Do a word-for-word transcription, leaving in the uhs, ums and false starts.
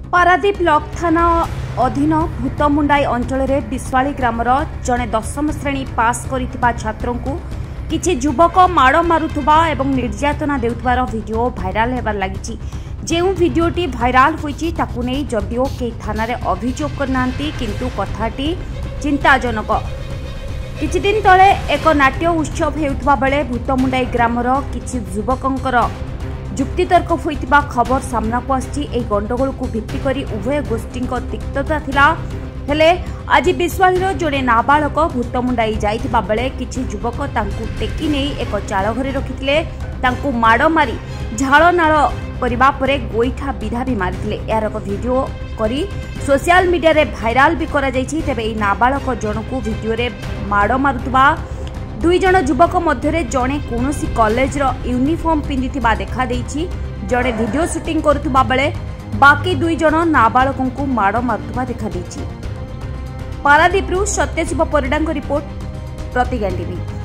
Paradip block थाना अधीन भूतमुंडाई अंचल विश्वाली ग्रामर जड़े दशम श्रेणी पास करिथिबा छात्रों को किछि युवक माड़ मारुथुबा एवं निर्यातना देउथबार वीडियो भाइराल हेबार लागिछि। जेउ वीडियोटी भाइराल होईछि ताकु नै जदिओ के थाना रे अभियोग करनांती किंतु कथाटी चिंताजनक। किछि दिन तळे एक नाट्य उत्सव हेउथबा बेले भूतमुंडाई ग्रामर किछि युवकंकर जुक्तितर्क होइतिबा खबर सामना को आछि। ए गंडगोल को भित्ति करी उभय गोष्ठी तिक्तता थिला हेले आज विश्वालीर जड़े नाबालक भूतमुंडाई जाइतिबा बेले किछि युवक तांकु टेकी नै एक चाळ घरे रखिथिले। तांकु माड़ मारी झाळ नाळ करिबा परे गोइठा विधा भी मारिथिले। यार एक वीडियो करी सोशल मीडिया रे भाइराल भी करा जाइछि। तेबे ए नाबालक जनकु वीडियो रे माड़ मारुतबा दुई जन युवक मध्य जड़े कौन कॉलेज यूनिफॉर्म पिंधिथिबा देखा देइछि। जड़े वीडियो शूटिंग करुथुबा बेले बाकी दुई जन नाबालकों को माड़ मारुथुबा देखा देइछि। पारादीपरू सत्यशिव परिडांग रिपोर्ट प्रतिज्ञा टीवी।